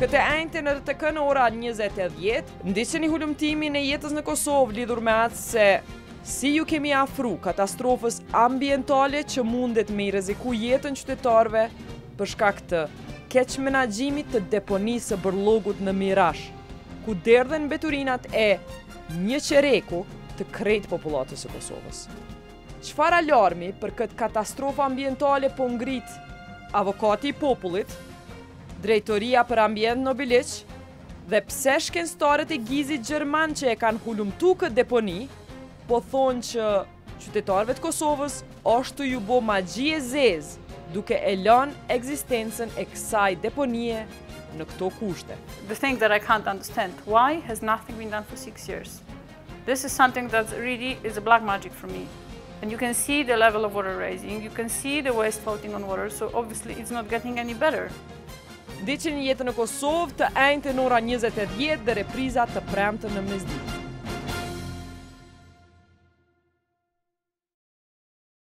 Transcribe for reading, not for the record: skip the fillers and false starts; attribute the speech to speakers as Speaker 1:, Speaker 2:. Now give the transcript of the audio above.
Speaker 1: Këtë enjte në RTK në ora 20:10, ndiqeni hulumtimin e jetës në Kosovë lidhur me atë se si ju kemi afru katastrofës ambientale që mundet me i rreziku jetën qytetarëve për shkak të keq menaxhimit të deponisë së Bërllogut në Mirash, ku derdhen mbeturinat e një qereku të krejt popullatës së Kosovës. Çfarë alarmi për këtë katastrofë ambientale po ngrit avokati i popullit, Drejtoria për Ambient në Biliq dhe pse shkencëtarët e Gizit Gjerman që e kanë hulumtu këtë deponi, po thonë që qytetarëve të Kosovës është të ju bo magji e zezë duke e lënë ekzistencën e kësaj deponie në këto kushte.
Speaker 2: The thing that I can't understand, why has nothing been done for 6 years? This is something that really is a black magic for me. And you can see the level of water rising, you can see the waste floating on water, so obviously it's not getting any better.
Speaker 1: Ndiqeni jetën në Kosovë të enjte në ora 20:10 dhe repriza të premte në mesditë.